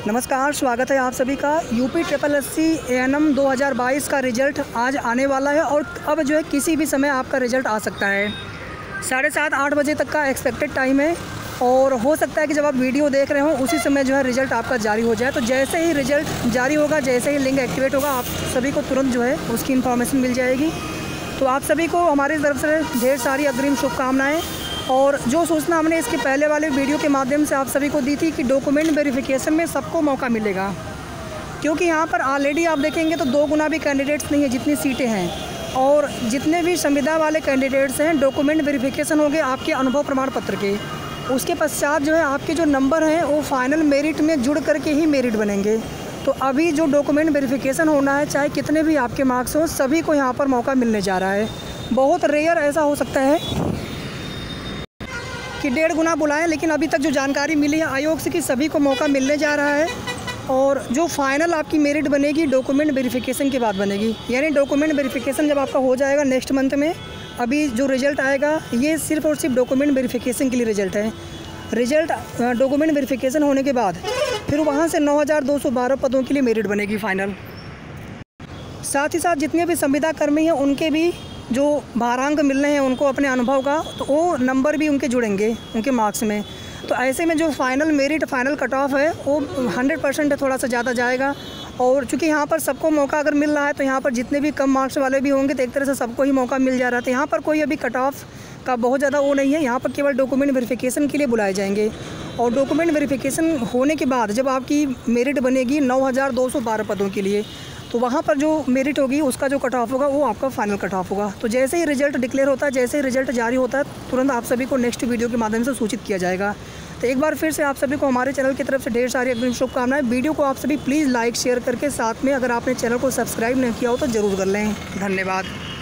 नमस्कार, स्वागत है आप सभी का। यूपी SSC ANM 2022 का रिज़ल्ट आज आने वाला है और अब जो है किसी भी समय आपका रिज़ल्ट आ सकता है। 7:30-8 बजे तक का एक्सपेक्टेड टाइम है और हो सकता है कि जब आप वीडियो देख रहे हो उसी समय जो है रिज़ल्ट आपका जारी हो जाए। तो जैसे ही रिज़ल्ट जारी होगा, जैसे ही लिंक एक्टिवेट होगा, आप सभी को तुरंत जो है उसकी इन्फॉर्मेशन मिल जाएगी। तो आप सभी को हमारी तरफ से ढेर सारी अग्रिम शुभकामनाएँ। और जो सूचना हमने इसके पहले वाले वीडियो के माध्यम से आप सभी को दी थी कि डॉक्यूमेंट वेरिफिकेशन में सबको मौका मिलेगा, क्योंकि यहाँ पर ऑलरेडी आप देखेंगे तो 2 गुना भी कैंडिडेट्स नहीं है जितनी सीटें हैं। और जितने भी संविदा वाले कैंडिडेट्स हैं, डॉक्यूमेंट वेरिफिकेशन हो गए आपके अनुभव प्रमाण पत्र के। उसके पश्चात जो है आपके जो नंबर हैं वो फाइनल मेरिट में जुड़ करके ही मेरिट बनेंगे। तो अभी जो डॉक्यूमेंट वेरिफिकेशन होना है, चाहे कितने भी आपके मार्क्स हों, सभी को यहाँ पर मौका मिलने जा रहा है। बहुत रेयर ऐसा हो सकता है कि 1.5 गुना बुलाएं, लेकिन अभी तक जो जानकारी मिली है आयोग से कि सभी को मौका मिलने जा रहा है। और जो फाइनल आपकी मेरिट बनेगी डॉक्यूमेंट वेरिफिकेशन के बाद बनेगी। यानी डॉक्यूमेंट वेरिफिकेशन जब आपका हो जाएगा नेक्स्ट मंथ में, अभी जो रिज़ल्ट आएगा ये सिर्फ़ और सिर्फ डॉक्यूमेंट वेरिफिकेशन के लिए रिज़ल्ट है। रिज़ल्ट डॉक्यूमेंट वेरिफिकेशन होने के बाद फिर वहाँ से 9212 पदों के लिए मेरिट बनेगी फाइनल। साथ ही साथ जितने भी संविदा कर्मी हैं उनके भी जो भारांक मिल रहे हैं उनको अपने अनुभव का, तो वो नंबर भी उनके जुड़ेंगे उनके मार्क्स में। तो ऐसे में जो final merit, final cut off है वो 100% थोड़ा सा ज़्यादा जाएगा। और चूँकि यहाँ पर सबको मौका अगर मिल रहा है तो यहाँ पर जितने भी कम मार्क्स वाले भी होंगे तो एक तरह से सबको ही मौका मिल जा रहा है। तो यहाँ पर कोई अभी कट ऑफ का बहुत ज़्यादा वो नहीं है, यहाँ पर केवल डॉक्यूमेंट वेरिफिकेशन के लिए बुलाए जाएंगे। और डॉक्यूमेंट वेरिफिकेशन होने के बाद जब आपकी मेरिट बनेगी 9212 पदों के लिए, तो वहाँ पर जो मेरिट होगी उसका जो कट ऑफ होगा वो आपका फाइनल कट ऑफ होगा। तो जैसे ही रिज़ल्ट डिक्लेयर होता है, जैसे ही रिज़ल्ट जारी होता है, तुरंत आप सभी को नेक्स्ट वीडियो के माध्यम से सूचित किया जाएगा। तो एक बार फिर से आप सभी को हमारे चैनल की तरफ से ढेर सारी अग्रिम शुभकामनाएं। वीडियो को आप सभी प्लीज़ लाइक शेयर करके, साथ में अगर आपने चैनल को सब्सक्राइब नहीं किया हो तो ज़रूर कर लें। धन्यवाद।